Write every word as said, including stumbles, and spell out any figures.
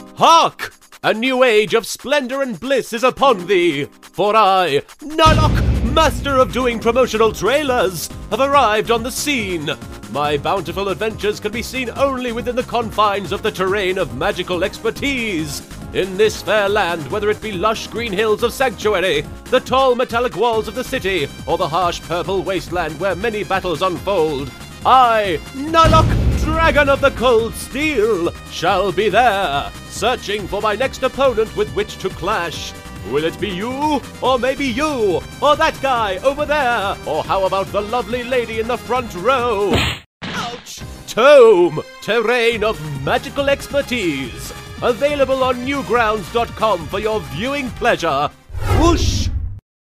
Hark! A new age of splendor and bliss is upon thee, for I, Nylocke, master of doing promotional trailers, have arrived on the scene. My bountiful adventures can be seen only within the confines of the terrain of magical expertise. In this fair land, whether it be lush green hills of sanctuary, the tall metallic walls of the city, or the harsh purple wasteland where many battles unfold, I, Nylocke, Dragon of the Cold Steel, shall be there, searching for my next opponent with which to clash. Will it be you, or maybe you, or that guy over there, or how about the lovely lady in the front row? Ouch! TOME, Terrain of Magical Expertise, available on newgrounds dot com for your viewing pleasure. Whoosh!